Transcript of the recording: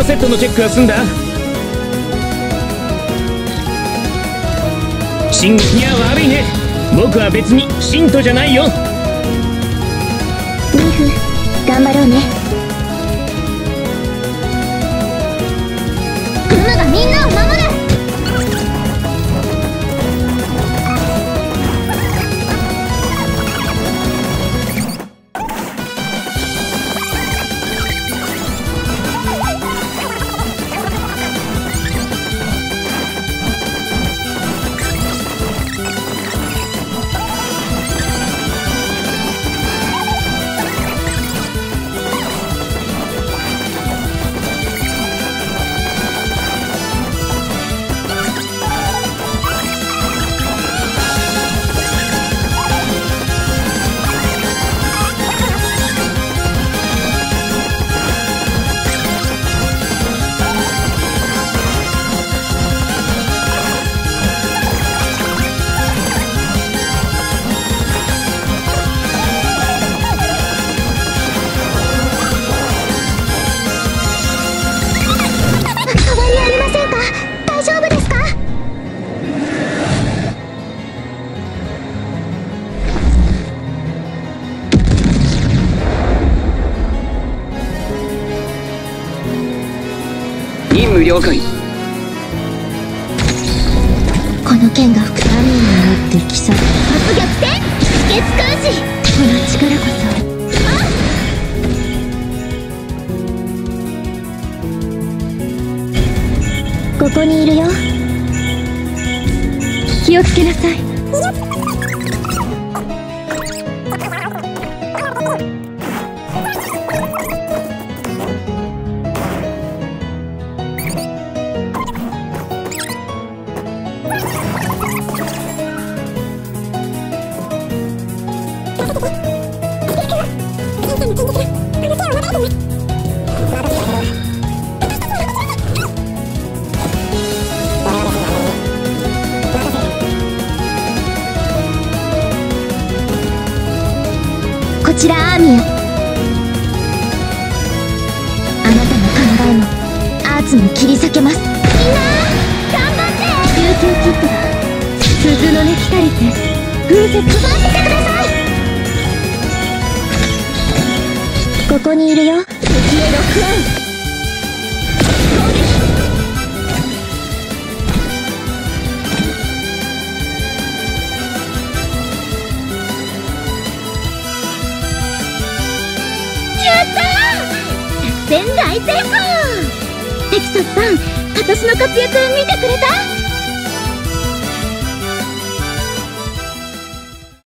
セットのチェックは済んだ？進撃には悪いね。僕は別に信徒じゃないよ。 リーフ、頑張ろうね。グムがみんなを守る。 任務了解。 この剣が深みになってきさ。初逆転月空時。この力こそここにいるよ。気をつけなさい。こちらアーミア。あなたの考えもアーツも切り裂けます。みんな頑張って。琉球キッドだ。鈴の音光って風雪奪わせてください。ここにいるよ。敵へロックオン。作戦大成功。テキサスさん、私の活躍見てくれた？